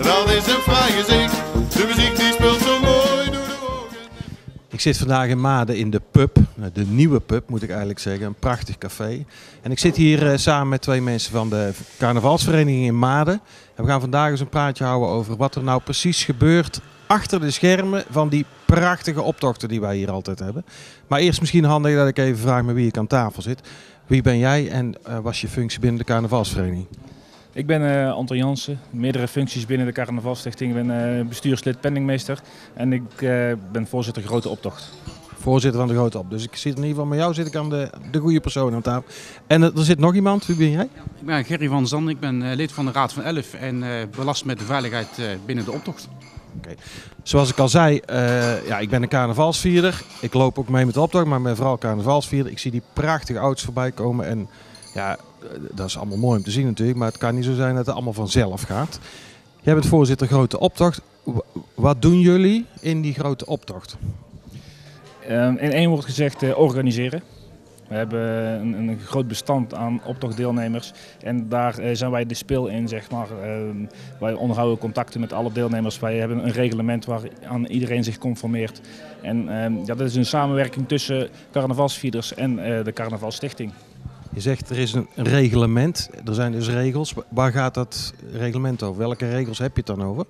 dat is een fraai gezicht. De muziek die speelt zo mooi door de ogen. Ik zit vandaag in Maden in de pub, de nieuwe pub moet ik eigenlijk zeggen, een prachtig café. En ik zit hier samen met twee mensen van de carnavalsvereniging in Maden. En we gaan vandaag eens een praatje houden over wat er nou precies gebeurt achter de schermen van die prachtige optochten die wij hier altijd hebben. Maar eerst misschien handig dat ik even vraag met wie ik aan tafel zit. Wie ben jij en wat is je functie binnen de carnavalsvereniging? Ik ben Anton Jansen, meerdere functies binnen de carnavalstichting. Ik ben bestuurslid penningmeester en ik ben voorzitter Grote Optocht. Voorzitter van de Grote Optocht. Dus ik zit in ieder geval met jou zit ik aan de goede persoon aan tafel. En er zit nog iemand, wie ben jij? Ik ben Gerry van Zanden, ik ben lid van de Raad van 11 en belast met de veiligheid binnen de optocht. Okay. Zoals ik al zei, ik ben een carnavalsvierder. Ik loop ook mee met de optocht, maar ik ben vooral carnavalsvierder. Ik zie die prachtige auto's voorbij komen en ja, dat is allemaal mooi om te zien natuurlijk, maar het kan niet zo zijn dat het allemaal vanzelf gaat. Jij bent voorzitter Grote Optocht. Wat doen jullie in die Grote Optocht? In één woord gezegd, organiseren. We hebben een groot bestand aan optochtdeelnemers en daar zijn wij de spil in, zeg maar. Wij onderhouden contacten met alle deelnemers. Wij hebben een reglement waaraan iedereen zich conformeert. En dat is een samenwerking tussen carnavalsvierders en de carnavalstichting. Je zegt er is een reglement, er zijn dus regels. Waar gaat dat reglement over? Welke regels heb je het dan over?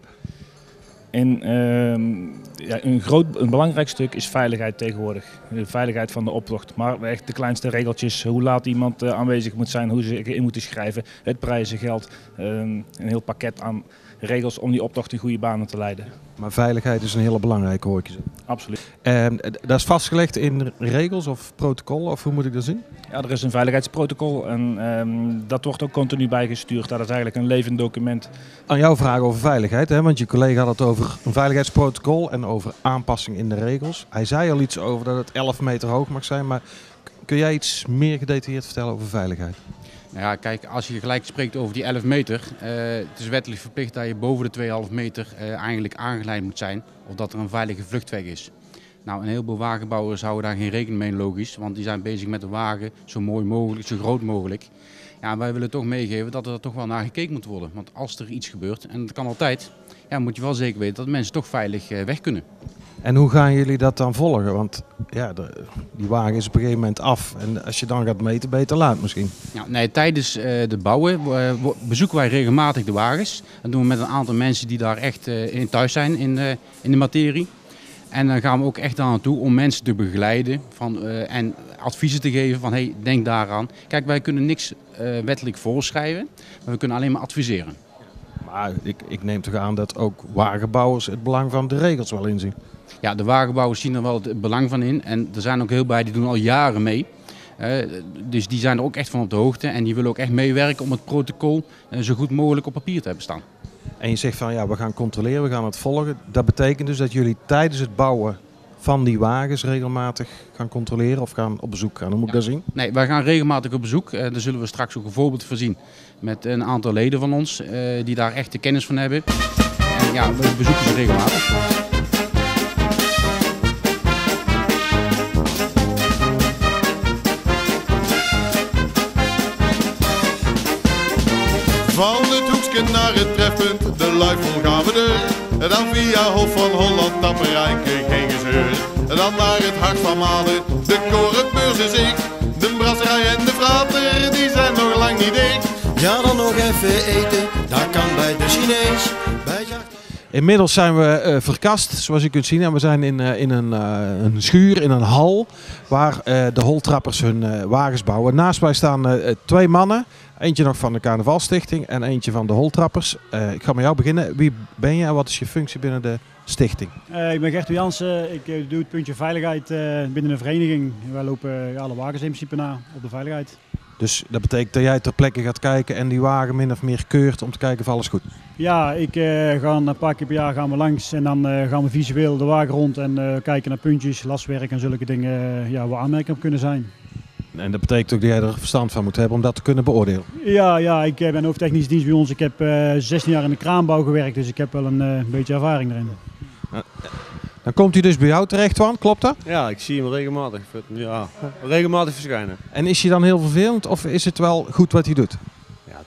Een belangrijk stuk is veiligheid tegenwoordig. De veiligheid van de optocht. Maar echt de kleinste regeltjes. Hoe laat iemand aanwezig moet zijn, hoe ze in moeten schrijven. Het prijzengeld. Een heel pakket aan regels om die optocht in goede banen te leiden. Maar veiligheid is een hele belangrijke, hoor ik je zeggen. Absoluut. Dat is vastgelegd in regels of protocollen, of hoe moet ik dat zien? Ja, er is een veiligheidsprotocol en dat wordt ook continu bijgestuurd. Dat is eigenlijk een levend document. Aan jouw vraag over veiligheid, hè? Want je collega had het over een veiligheidsprotocol en over aanpassing in de regels. Hij zei al iets over dat het 11 meter hoog mag zijn, maar kun jij iets meer gedetailleerd vertellen over veiligheid? Nou ja, kijk, als je gelijk spreekt over die 11 meter, het is wettelijk verplicht dat je boven de 2,5 meter eigenlijk aangeleid moet zijn of dat er een veilige vluchtweg is. Nou, een heleboel wagenbouwers houden daar geen rekening mee, logisch, want die zijn bezig met de wagen zo mooi mogelijk, zo groot mogelijk. Ja, wij willen toch meegeven dat er toch wel naar gekeken moet worden, want als er iets gebeurt, en dat kan altijd, ja, moet je wel zeker weten dat mensen toch veilig weg kunnen. En hoe gaan jullie dat dan volgen? Want ja, die wagen is op een gegeven moment af. En als je dan gaat meten, ben je te laat misschien. Ja, nee, tijdens de bouwen bezoeken wij regelmatig de wagens. Dat doen we met een aantal mensen die daar echt in thuis zijn in de materie. En dan gaan we ook echt aan naartoe om mensen te begeleiden en adviezen te geven van hey, denk daaraan. Kijk, wij kunnen niks wettelijk voorschrijven, maar we kunnen alleen maar adviseren. Maar ik neem toch aan dat ook wagenbouwers het belang van de regels wel inzien. Ja, de wagenbouwers zien er wel het belang van in en er zijn ook heel bij die doen al jaren mee. Dus die zijn er ook echt van op de hoogte en die willen ook echt meewerken om het protocol zo goed mogelijk op papier te hebben staan. En je zegt van ja, we gaan controleren, we gaan het volgen. Dat betekent dus dat jullie tijdens het bouwen van die wagens regelmatig gaan controleren of gaan op bezoek gaan. Hoe moet ik dat zien? Nee, wij gaan regelmatig op bezoek. Daar zullen we straks ook een voorbeeld voorzien met een aantal leden van ons die daar echt de kennis van hebben. En ja, we bezoeken ze regelmatig. Van het hoekje naar het trefpunt, de luifel gaan we door. Dan via Hof van Holland, Tapperijke, geen gezeur. Dan naar het hart van Maden, de korenbeurs is ik. De brasserij en de frater, die zijn nog lang niet dicht. Ja, dan nog even eten, dat kan bij de Chinees. Inmiddels zijn we verkast, zoals je kunt zien. En we zijn in een schuur, in een hal, waar de holtrappers hun wagens bouwen. Naast mij staan twee mannen. Eentje nog van de Carnavalstichting en eentje van de holtrappers. Ik ga met jou beginnen. Wie ben je en wat is je functie binnen de stichting? Ik ben Gertu Jansen. Ik doe het puntje veiligheid binnen de vereniging. Wij lopen alle wagens in principe na op de veiligheid. Dus dat betekent dat jij ter plekke gaat kijken en die wagen min of meer keurt om te kijken of alles goed is? Ja, ik ga een paar keer per jaar gaan we langs en dan gaan we visueel de wagen rond en kijken naar puntjes, laswerk en zulke dingen waar aanmerkingen op kunnen zijn. En dat betekent ook dat jij er verstand van moet hebben om dat te kunnen beoordelen? Ja, ik ben hoofdtechnische dienst bij ons. Ik heb 16 jaar in de kraanbouw gewerkt, dus ik heb wel een beetje ervaring erin. Dan komt hij dus bij jou terecht, Twan, klopt dat? Ja, ik zie hem regelmatig. Ja, regelmatig verschijnen. En is hij dan heel vervelend of is het wel goed wat hij doet? Ja, het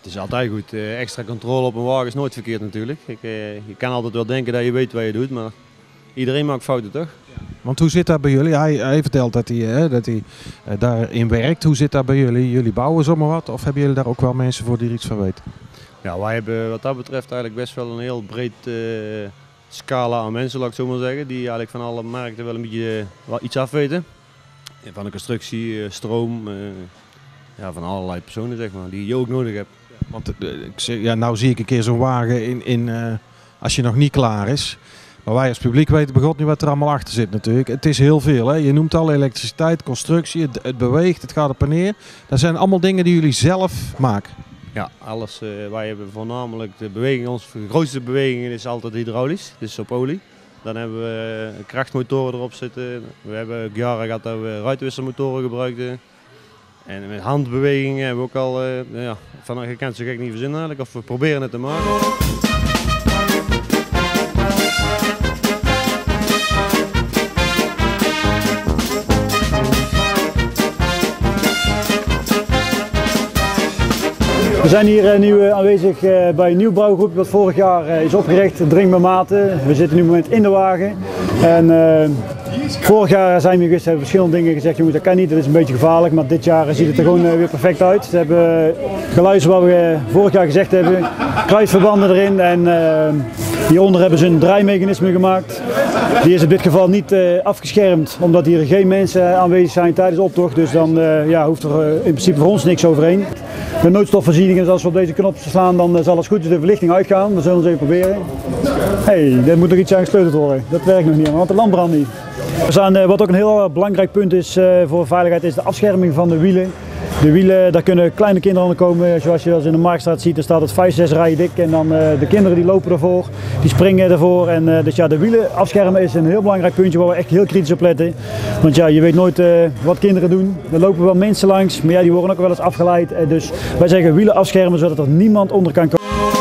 is altijd goed. Extra controle op een wagen is nooit verkeerd natuurlijk. Je kan altijd wel denken dat je weet wat je doet, maar iedereen maakt fouten toch? Want hoe zit dat bij jullie? Hij vertelt dat hij daarin werkt. Hoe zit dat bij jullie? Jullie bouwen zomaar wat of hebben jullie daar ook wel mensen voor die er iets van weten? Ja, wij hebben wat dat betreft eigenlijk best wel een heel breed scala aan mensen, laat ik zo maar zeggen. Die eigenlijk van alle markten wel een beetje wel iets afweten. Van de constructie, stroom, van allerlei personen zeg maar, die je ook nodig hebt. Want nou zie ik een keer zo'n wagen als je nog niet klaar is. Maar wij als publiek weten bij God niet wat er allemaal achter zit natuurlijk. Het is heel veel. Hè? Je noemt al elektriciteit, constructie, het beweegt, het gaat op en neer. Dat zijn allemaal dingen die jullie zelf maken. Ja, alles. Wij hebben voornamelijk de beweging, onze grootste beweging is altijd hydraulisch, dus op olie. Dan hebben we krachtmotoren erop zitten. We hebben jaren gehad dat we ruitenwisselmotoren gebruikten. En met handbewegingen hebben we ook al, je kan het zo gek niet verzinnen eigenlijk, of we proberen het te maken. We zijn hier nu aanwezig bij een nieuw bouwgroep dat vorig jaar is opgericht, Drink met Maten. We zitten nu op het moment in de wagen. En vorig jaar zijn we geweest, hebben verschillende dingen gezegd, jongens dat kan niet, dat is een beetje gevaarlijk. Maar dit jaar ziet het er gewoon weer perfect uit. Ze hebben geluisterd wat we vorig jaar gezegd hebben, kruisverbanden erin en hieronder hebben ze een draaimechanisme gemaakt. Die is in dit geval niet afgeschermd, omdat hier geen mensen aanwezig zijn tijdens de optocht. Dus dan hoeft er in principe voor ons niks overheen. De noodstofvoorziening, als we op deze knop slaan, dan zal het goed de verlichting uitgaan. We zullen het even proberen. Er moet nog iets aan gesleuteld worden. Dat werkt nog niet, want de lamp brandt niet. Wat ook een heel belangrijk punt is voor veiligheid, is de afscherming van de wielen. De wielen, daar kunnen kleine kinderen aan komen. Zoals je wel eens in de Marktstraat ziet, er staat het 5, 6 rijen dik. En dan de kinderen die lopen ervoor, die springen ervoor. En dus de wielen afschermen is een heel belangrijk puntje waar we echt heel kritisch op letten. Want je weet nooit wat kinderen doen. Er lopen wel mensen langs, maar die worden ook wel eens afgeleid. Dus wij zeggen wielen afschermen zodat er niemand onder kan komen.